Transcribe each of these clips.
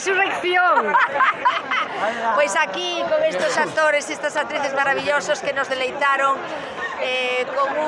resurrección. Pues aquí con estos actores y estas actrices maravillosos que nos deleitaron con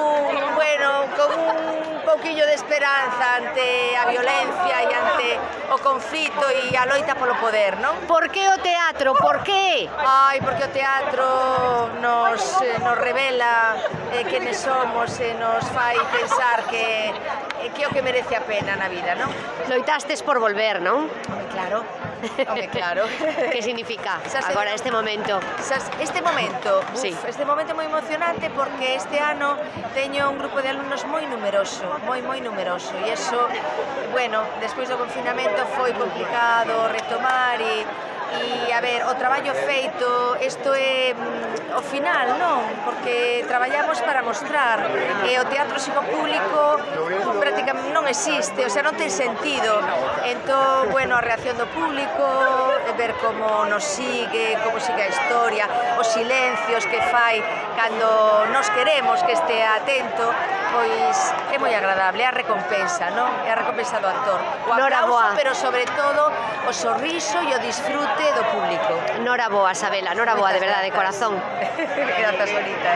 un pouquiño de esperanza ante a violencia e ante o conflito e a loita polo poder, non? Por que o teatro? Por que? Ai, porque o teatro nos revela quenes somos e nos fai pensar que o que merece a pena na vida, non? Loitastes por volver, non? Claro. Home, claro. Que significa agora este momento? Este momento, sí. Este momento é moi emocionante porque este ano teño un grupo de alumnos moi numeroso, moi numeroso, e iso, bueno, despois do confinamento foi complicado retomar e a ver, o traballo feito, isto é o final, non? Porque traballamos para mostrar e o teatro sin o público prácticamente non existe, o sea, non ten sentido. Entón, bueno, a reacción do público, ver como nos sigue, como sigue a historia, os silencios que fai cando nos queremos que este atento, pois é moi agradable, é a recompensa, non? É a recompensa do actor. O aplauso, pero sobre todo o sorriso e o disfrute do público. Nora boa, Sabela, nora boa, de verdade, de corazón. Grazas, bonita.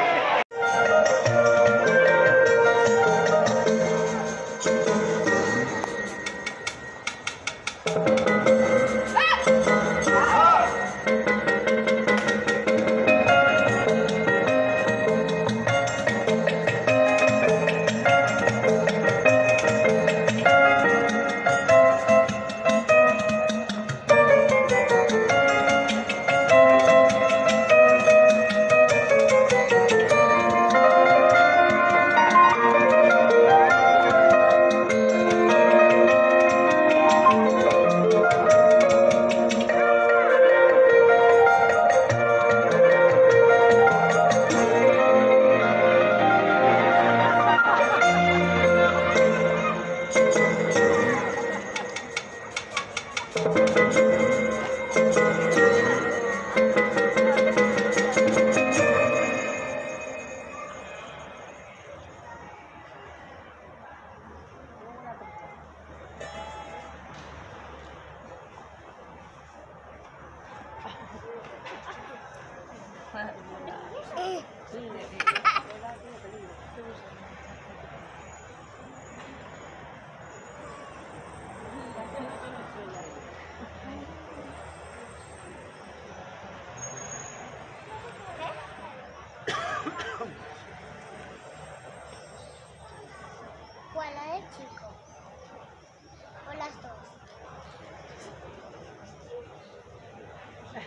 ¿Cuál es el chico? ¿O las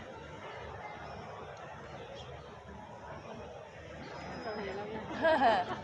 dos?